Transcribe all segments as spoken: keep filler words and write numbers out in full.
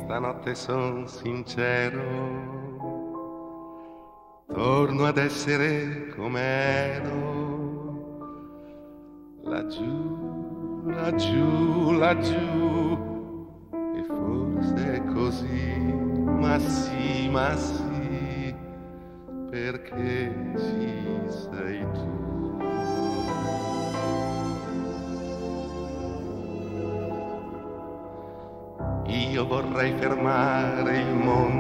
stanotte son sincero, torno ad essere com'ero, laggiù, laggiù, laggiù, e forse è così, ma sì, ma sì, perché ci sei tu. Io vorrei fermare il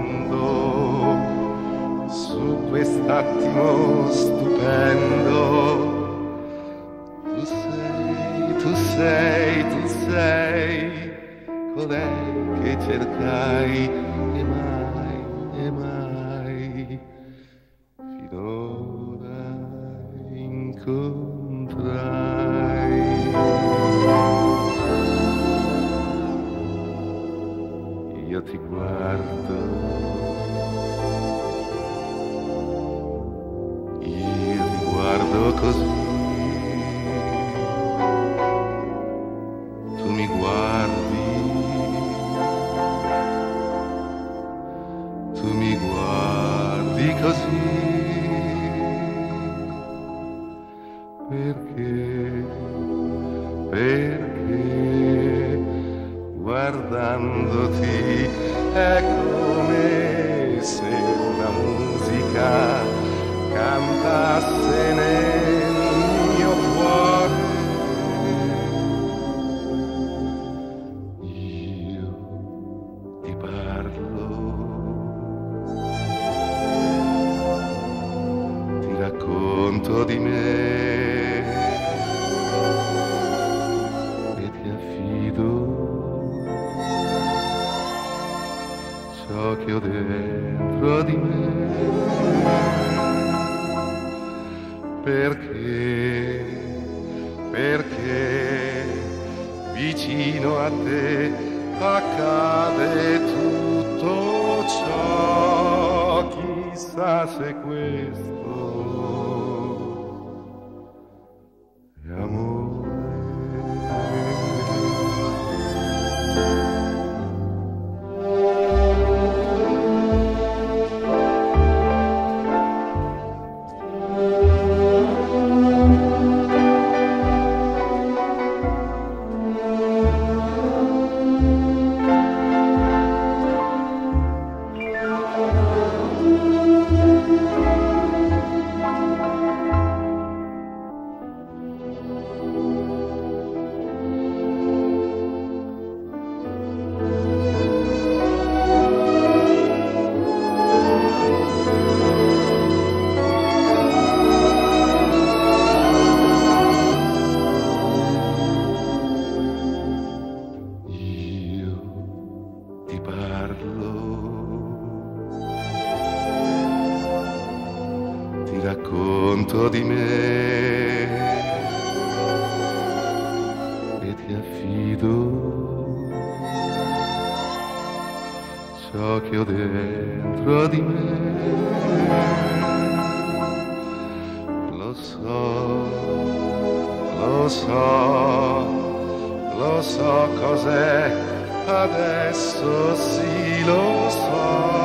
mondo su quest'attimo stupendo. Tu sei, tu sei, tu sei colei che cercai e mai, e mai finora incontrai. Io ti guardo, io ti guardo così, tu mi guardi, tu mi guardi così, perché, perché guardandoti è come se una musica cantasse nel mio cuore. Io ti parlo, ti racconto di me e ti affido ciò che ho dentro di me, perché, perché vicino a te accade tutto ciò, chissà se questo è amore. Ti parlo, ti racconto di me e ti affido ciò che ho dentro di me. Lo so, lo so, lo so cos'è. Adesso sì lo so.